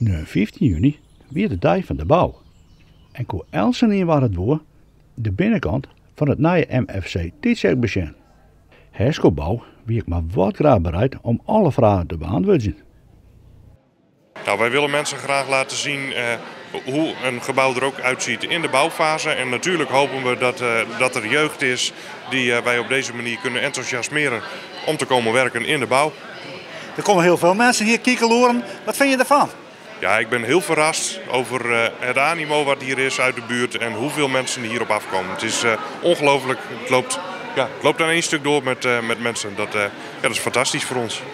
Nu 15 juni weer de dag van de bouw. En ko Elsenien was het woord de binnenkant van het nieuwe MFC tijdschrift begin. Herschelbouw wie ik maar wat graag bereid om alle vragen te beantwoorden. Nou, wij willen mensen graag laten zien hoe een gebouw er ook uitziet in de bouwfase. En natuurlijk hopen we dat er jeugd is die wij op deze manier kunnen enthousiasmeren om te komen werken in de bouw. Er komen heel veel mensen hier kijken loeren. Wat vind je ervan? Ja, ik ben heel verrast over het animo wat hier is uit de buurt en hoeveel mensen hierop afkomen. Het is ongelooflijk. Het loopt aan één stuk door met mensen. Dat is fantastisch voor ons.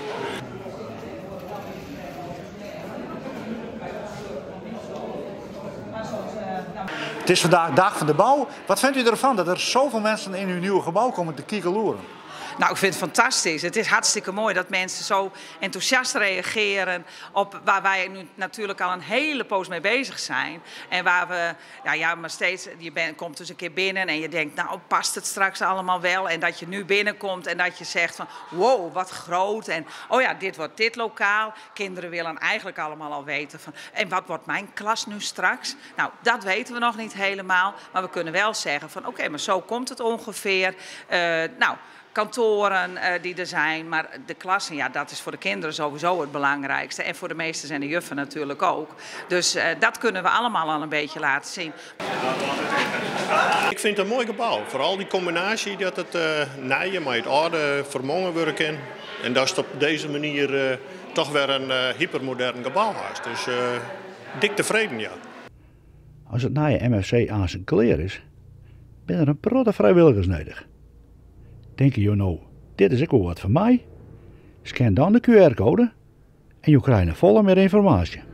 Het is vandaag dag van de bouw. Wat vindt u ervan dat er zoveel mensen in uw nieuwe gebouw komen te kijken loeren? Nou, ik vind het fantastisch. Het is hartstikke mooi dat mensen zo enthousiast reageren op waar wij nu natuurlijk al een hele poos mee bezig zijn. En waar we, maar steeds, je komt dus een keer binnen en je denkt, nou past het straks allemaal wel? En dat je nu binnenkomt en dat je zegt van, wow, wat groot. En oh ja, dit wordt dit lokaal. Kinderen willen eigenlijk allemaal al weten van, en wat wordt mijn klas nu straks? Nou, dat weten we nog niet helemaal. Maar we kunnen wel zeggen van, oké, maar zo komt het ongeveer. Kantoren die er zijn, maar de klassen, ja, dat is voor de kinderen sowieso het belangrijkste. En voor de meesters en de juffen natuurlijk ook. Dus dat kunnen we allemaal al een beetje laten zien. Ik vind het een mooi gebouw. Vooral die combinatie dat het nieuwe met het oude vermongen werken. En dat is op deze manier toch weer een hypermodern gebouw is. Dus dik tevreden, ja. Als het nieuwe MFC aan zijn kleur is, ben er een protte vrijwilligers nodig. Denken jullie nou, dit is ook wel wat voor mij? Scan dan de QR-code en je krijgt een volle meer informatie.